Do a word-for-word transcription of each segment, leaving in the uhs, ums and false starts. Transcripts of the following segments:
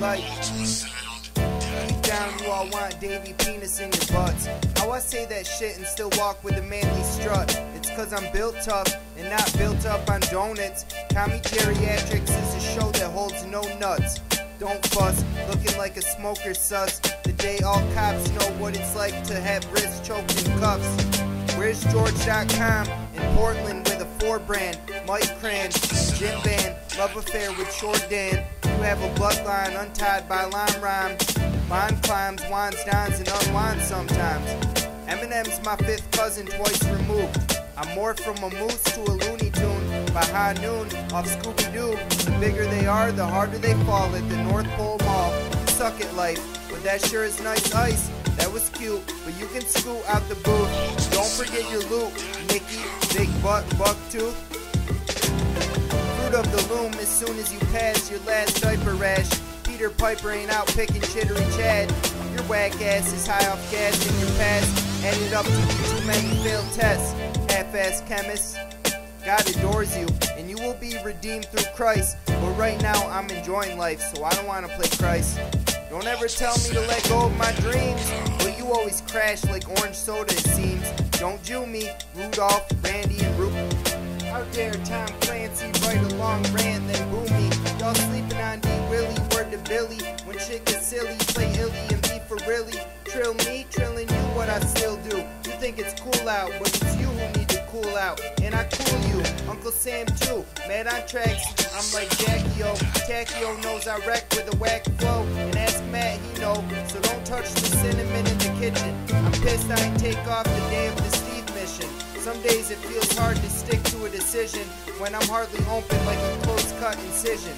light. Deep down you all want Davy penis in your butts. How I say that shit and still walk with a manly strut? It's cause I'm built tough and not built up on donuts. Tommy Geriatrics is a show that holds no nuts. Don't fuss, looking like a smoker sus. The day all cops know what it's like to have wrists choked in cuffs. Where's George dot com? In Portland with a four brand. Mike Cran, Jim Band, love affair with Short Dan. You have a bloodline untied by lime rhyme. Bond climbs, wands, dons, and unwinds sometimes. Eminem's my fifth cousin twice removed. I'm more from a moose to a Looney Tune. By high noon, off Scooby-Doo. The bigger they are, the harder they fall at the North Pole Mall. Suck it, life, but that sure is nice ice. That was cute, but you can scoot out the booth. Don't forget your loot, Mickey, big butt, buck tooth. Fruit of the loom as soon as you pass your last diaper rash. Peter Piper ain't out picking chittery Chad. Your whack ass is high off gas in your past. Added up to too many failed tests. Half-ass chemists. God adores you, and you will be redeemed through Christ. But right now, I'm enjoying life, so I don't want to play Christ. Don't ever tell me to let go of my dreams, but you always crash like orange soda, it seems. Don't Jew me, Rudolph, Randy, and Roop. How dare Tom Clancy write a long rant, then boo me. Y'all sleeping on D. Willie, word to Billy. When shit gets silly, play illy and be for really. Trill me, trilling you, what I still do. You think it's cool out, but it's you who need to cool out. And I cool you, Uncle Sam too. Mad on tracks, I'm like Jackie-O. Tachio knows I wreck with a whack flow. And ask Matt, he know, so don't touch the cinnamon in the kitchen. I'm pissed I ain't take off the day of the Steve mission. Some days it feels hard to stick to a decision when I'm hardly open like a close-cut incision.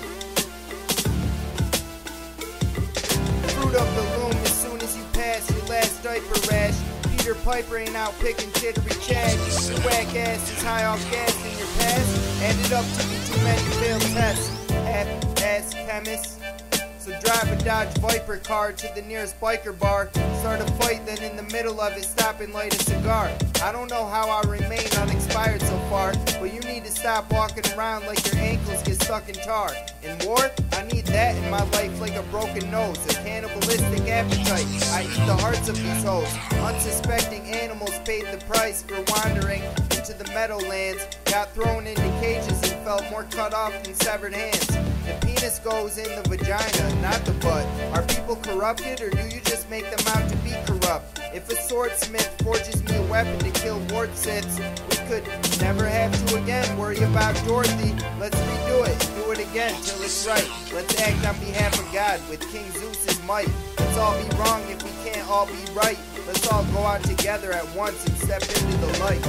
Fruit of the loom as soon as you pass your last diaper rash. Peter Piper ain't out picking chittery Chad. Your whack ass is high off gas in your past. Ended up to be too many failed tests. Half-ass chemists. So drive a Dodge Viper car to the nearest biker bar. Start a fight, then in the middle of it stop and light a cigar. I don't know how I remain unexpired so far, but you need to stop walking around like your ankles get stuck in tar. In war, I need that in my life like a broken nose, a cannibalistic appetite. I eat the hearts of these hoes. Unsuspecting animals paid the price for wandering into the meadowlands. Got thrown into cages and felt more cut off than severed hands. The penis goes in the vagina, not the butt. Are people corrupted, or do you just make them out to be corrupt? If a swordsmith forges me a weapon to kill wart sits, we could never have to again worry about Dorothy. Let's redo it, do it again till it's right. Let's act on behalf of God with King Zeus's might. Let's all be wrong if we can't all be right. Let's all go out together at once and step into the light.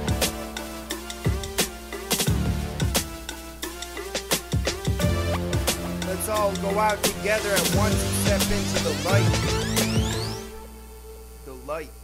Let's all go out together at once and step into the light. The light.